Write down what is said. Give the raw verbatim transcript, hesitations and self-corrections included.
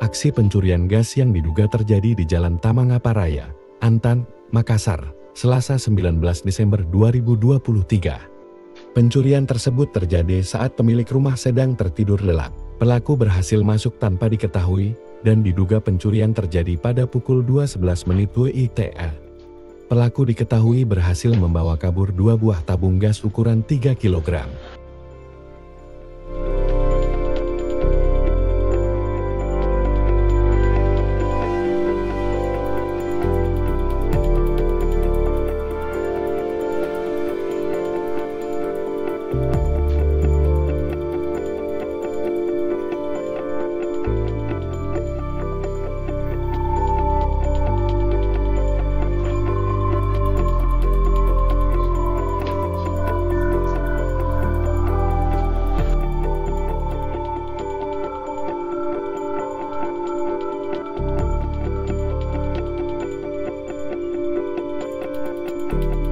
aksi pencurian gas yang diduga terjadi di Jalan Tamangapa Raya, Antan, Makassar, Selasa sembilan belas Desember dua ribu dua puluh tiga. Pencurian tersebut terjadi saat pemilik rumah sedang tertidur lelap. Pelaku berhasil masuk tanpa diketahui dan diduga pencurian terjadi pada pukul dua sebelas menit W I T. Pelaku diketahui berhasil membawa kabur dua buah tabung gas ukuran tiga kilogram. you